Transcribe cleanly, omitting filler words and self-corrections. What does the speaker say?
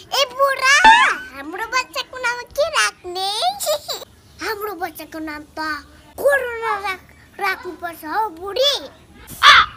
ए बुढा, हाम्रो बच्चाको नाम के राख्ने? हाम्रो बच्चाको नाम त कोरोना राख्नुपर्छ हो बुढी।